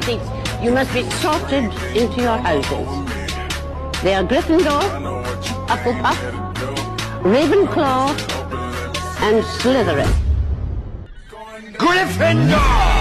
seats. You must be sorted into your houses. They are Gryffindor, Hufflepuff, Ravenclaw, and Slytherin. Gryffindor!